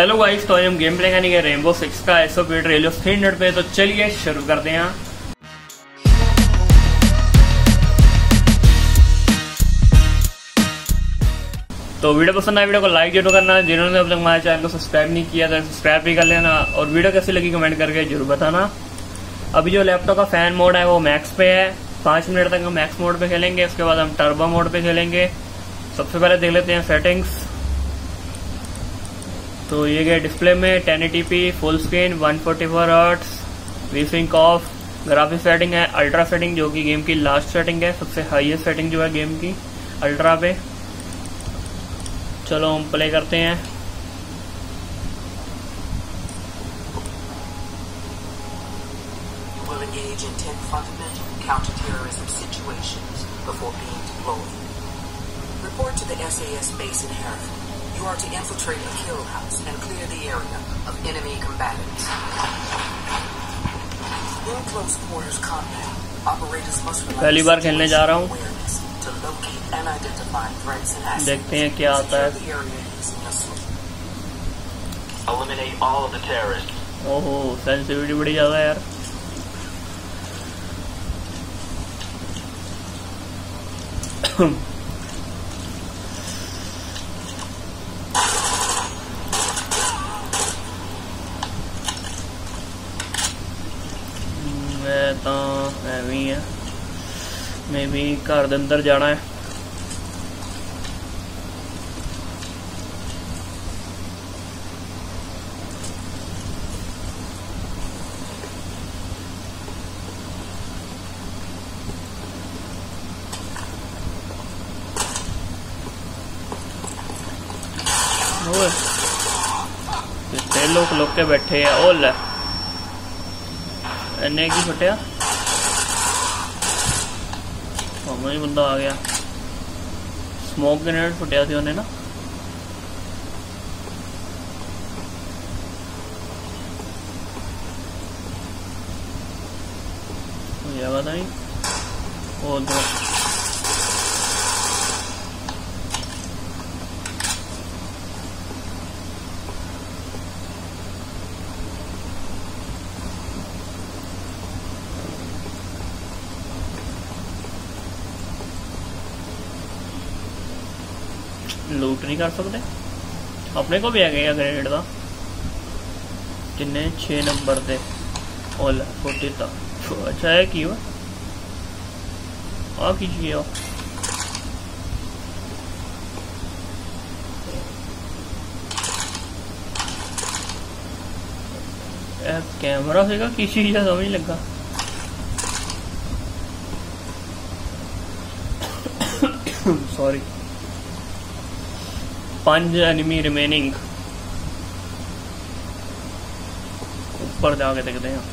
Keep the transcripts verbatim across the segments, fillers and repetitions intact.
Hello guys, तो हम game play करेंगे रेनबो सिक्स का एसओ पी रेलियो थ्री हंड्रेड पे। तो चलिए शुरू करते हैं। तो वीडियो पसंद आए वीडियो को लाइक जरूर करना। जिन्होंने अब तक हमारे चैनल को सब्सक्राइब नहीं किया तो सब्सक्राइब भी कर लेना और वीडियो कैसी लगी कमेंट करके जरूर बताना। अभी जो लैपटॉप का फैन मोड है वो मैक्स पे है। पाँच मिनट तक हम मैक्स मोड पे खेलेंगे, उसके बाद हम टर्बो मोड पे खेलेंगे। सबसे पहले देख लेते हैं सेटिंग्स। तो ये गया डिस्प्ले में ten eighty P full screen one forty four hertz, vsync off. Graphics setting है अल्ट्रा सेटिंग, जो कि गेम की लास्ट सेटिंग है, सबसे हाईएस्ट सेटिंग जो है गेम की अल्ट्रा पे। चलो हम प्ले करते हैं। Report to the S A S base in Hereford. You are to infiltrate a kill house and clear the area of enemy combatants. In close quarters combat, operators must rely पहली बार खेलने जा रहा हूँ, to locate and identify threats and assets. देखते हैं क्या आता है। Eliminate all of the terrorists. ओहो, सेंसिटिविटी बड़ी ज्यादा है यार। मैं तो ਐਵੇਂ ਹੀ ਆ, मैं भी घर ਦੇ अंदर जाना है। कितने लोग लोग के बैठे हैं। ओ ले इन्ने की फटिया, ही बंदा आ गया। स्मोक ग्रेनेड फटिया थी उन्हें ना। मुझे पता नहीं। ओ दो लूट नहीं कर सकते। अपने को भी आ गया ग्रेनेड का। किन्ने छे नंबर थे ओला फोर्टी तक। अच्छा है की आ कीजिए कैमरा से किसी चीज समझ नहीं लगा। सॉरी। पांच एनिमी रिमेनिंग। ऊपर जाके देखते हैं।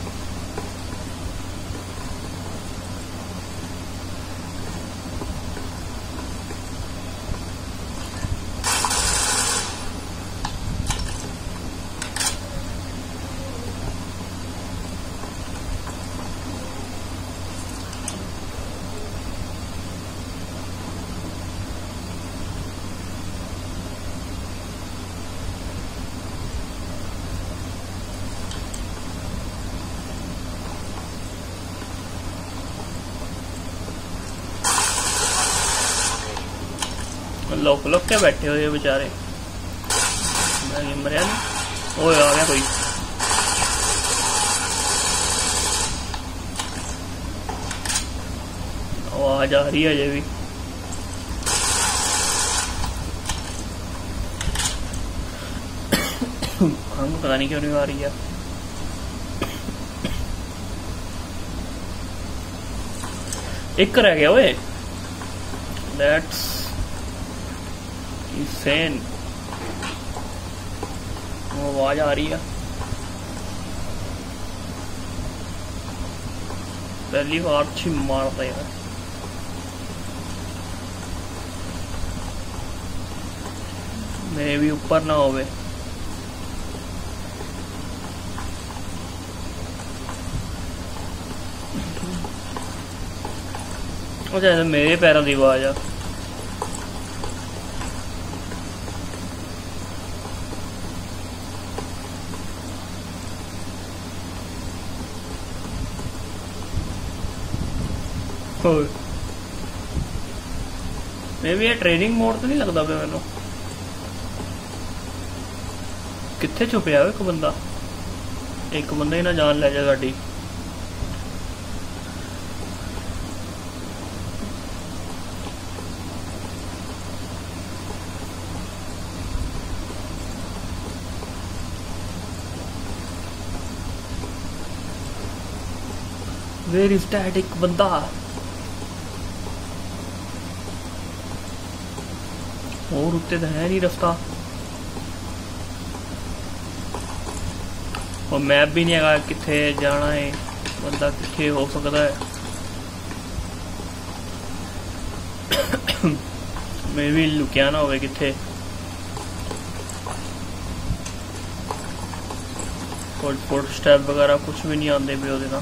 लोग लोग क्या बैठे हुए बेचारे। मरिया नहीं। ओ आ गया कोई। आवाज आ रही है अजय भी। हम पता नहीं क्यों नहीं आ रही है। एक रह गया ओए। That's insane। वो आवाज आ रही है। पहली बार अच्छी मारता है। मैं भी ऊपर ना होवे। अच्छा मेरे पैरों की आवाज आ। मे भी ये ट्रेनिंग मोड तो नहीं लगता पे मैनू। कित्थे छुपया एक बंदा, एक बंदा ही ना जान ले जाए साडी। Where is that? एक बंदा और उत्ते तो है नहीं रास्ता, और मैप भी नहीं है किथे जाना है, बंदा किथे हो सकता है। मैं भी लुकिया ना होवे किथे, फुट स्टेप वगैरह कुछ भी नहीं आते पे ओदे ना।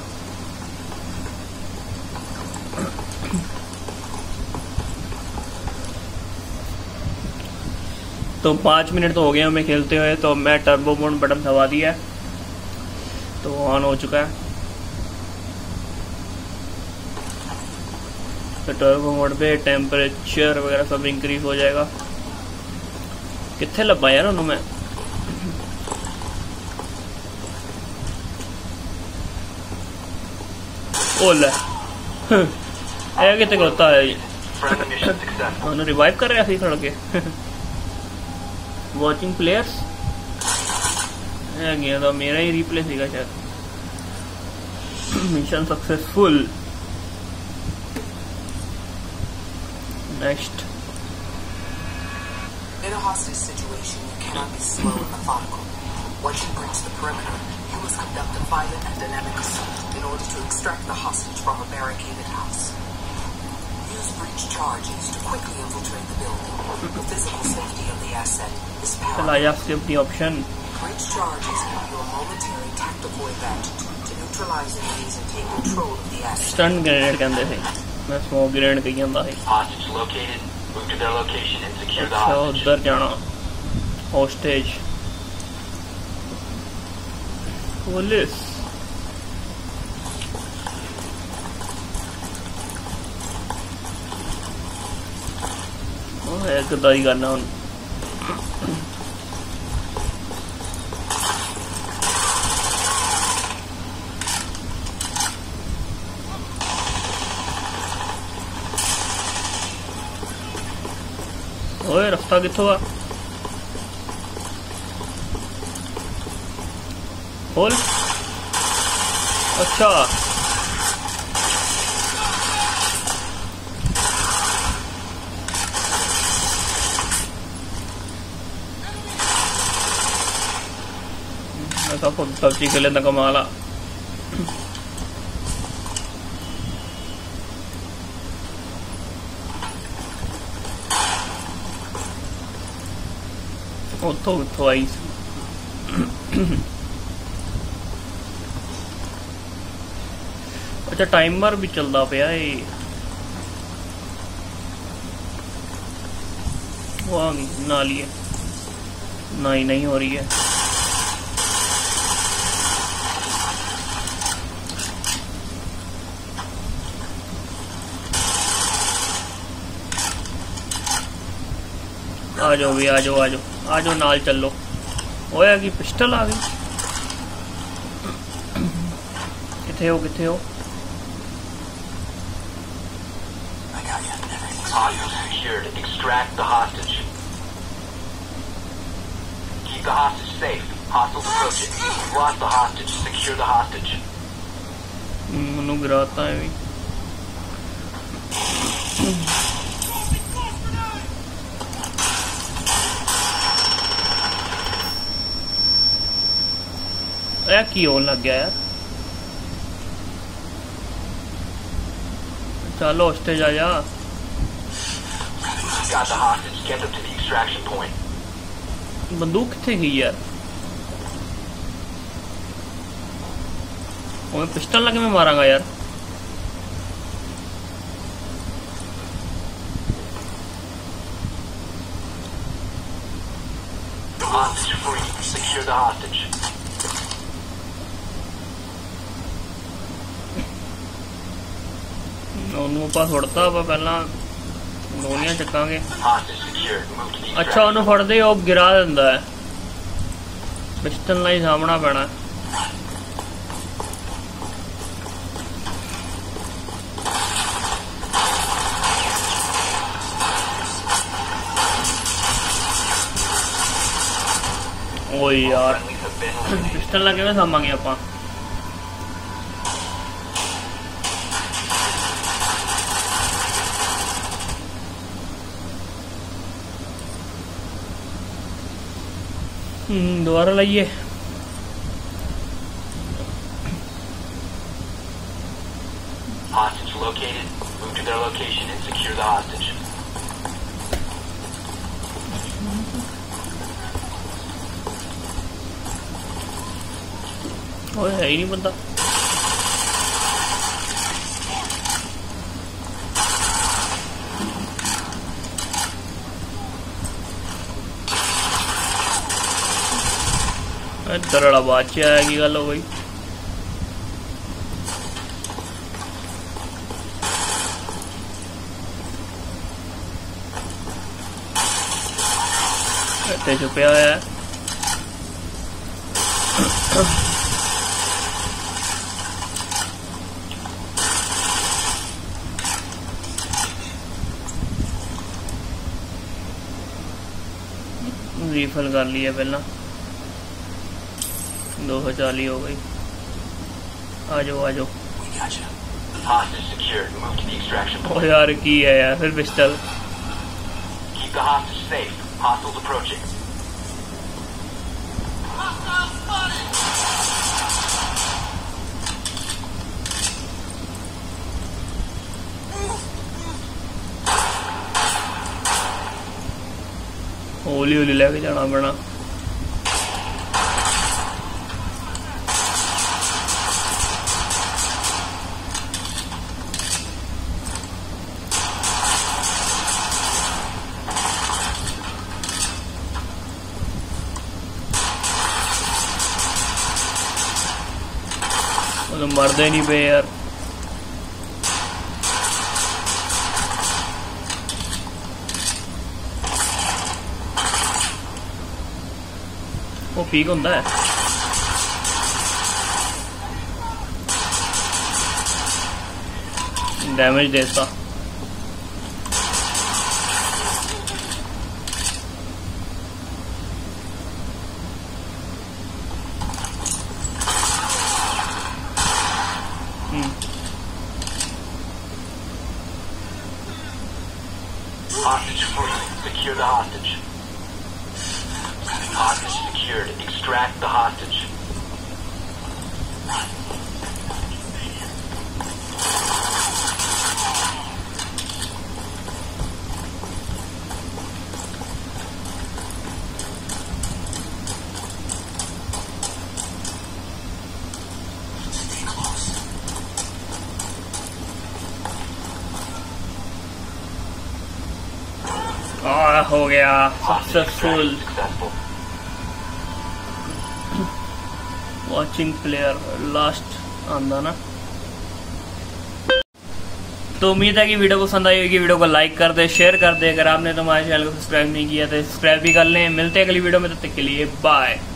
तो पाँच मिनट तो हो गए हमें खेलते हुए, तो मैं टर्बो मोड बटन दबा दिया है, तो ऑन हो चुका है। तो टर्बो मोड पे टेम्परेचर वगैरह सब इंक्रीज हो जाएगा। कितने लब्बा यार उन्होंने मैं ओला है कितने होता है ये रिवाइव कर रहे हैं खड़ के। वॉचिंग प्लेयर्स गया था, मेरा ही रिप्ले सीखा शायद। Mission successful. Next. In a hostage situation, you cannot be slow and methodical. Once you breach the perimeter, you must conduct a violent and dynamic assault in order to extract the hostage from a barricaded house. Use breach charges to quickly infiltrate the building. The physical safety of the asset is paramount. चला जा skip the option. Breach charges give you a momentary tactical advantage to neutralize enemies and take control of the asset. Stun grenade कहते थे, मैं smoke grenade कही ਜਾਂਦਾ है। Hostage located. Move to their location and secure the अच्छा hostage. उधर जाना। Hostage. Police. ओह एक दाई करना उन। ओए रास्ता किथों आ? खोल। अच्छा मैं खुद सब्जी के लिए कमाला। उतो उतो आई अच्छा टाइमर भी चलता पिया है। वो आ गई ना लिए ना ही नहीं हो रही है। आ जाओ भी आ जाओ आ जाओ आ जाओ नाल चलो। होया कि पिस्टल आ गई। किथे हो किथे हो? Hostage secured. Extract the hostage. Keep the hostage safe. Hostiles approaching. You've lost the hostage. Secure the hostage. Manu गिराता है भी। यार की होने लग गया यार। चलो हॉस्टेज आ जा। Got the hostage. Get them to the extraction point. बंदूक किथे गई यार? मैं पिस्टल लगे मैं मारांगा यार। Hostage free. Secure the hostage. ਉਹਨੂੰ ਆਪਾਂ ਫੜਤਾ ਆਪਾਂ ਪਹਿਲਾਂ ਗੋਲੀਆਂ ਚੱਕਾਂਗੇ। Hostage secured. Move to the ਅੱਛਾ ਉਹਨੂੰ ਫੜਦੇ ਹੀ ਉਹ ਗਿਰਾ ਦਿੰਦਾ ਹੈ, ਪਿਸਟਲ ਨਾਲ ਹੀ ਸਾਹਮਣਾ ਪੈਣਾ। ਓ ਯਾਰ friendlies have been eliminated. Pistol ਨਾਲ ਕਿਵੇਂ ਸਾਂਭਾਂਗੇ ਆਪਾਂ? हम्म दोबारा लाइए। Hostage located. Move to their location and secure the hostage. ओए है ही नहीं बंदा। तरड़ा बादशाह है की गल हो गई। इतने छुपया हुआ है। रीफल कर लिया पहला, दो सौ चालीस हो गई। आ जाओ आ जाओ। Hostage secured. Move to the extraction point. ओ यार की है यार फिर pistol. Keep the hostage safe. Hostiles approaching. हौली हौली लेके जाना पैना। तो मरदे नहीं पे यार। वो पीक होता है। डैमेज देता। Hostage free. Secure the hostage. Hostage secured. Extract the hostage. आ, हो गया Hostage successful. extraction successful. Watching player last आंदा ना। तो उम्मीद है कि वीडियो पसंद आई होगी। वीडियो को लाइक कर दे, शेयर कर दे। अगर आपने तो हमारे चैनल को सब्सक्राइब नहीं किया तो सब्सक्राइब भी कर लें। मिलते हैं अगली वीडियो में, तब तक के लिए बाय।